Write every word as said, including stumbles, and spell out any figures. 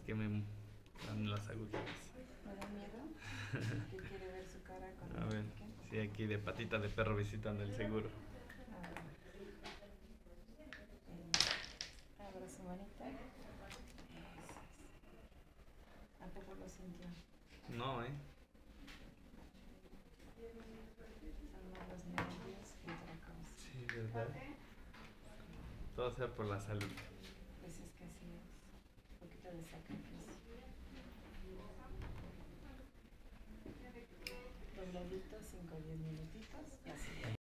que me dan las agujas. ¿Me da miedo? ¿Que quiere ver su cara con A el ver, piquen? sí, aquí de patita de perro visitando el seguro. A ver. Eh, abra su manita. Eso es. ¿A poco lo sintió? No, ¿eh? Son más los nervios que otra cosa. Sí, ¿verdad? Todo sea por la salud. Pues es que así es. Un poquito de sacrificio. Dobladito, cinco o diez minutitos y así.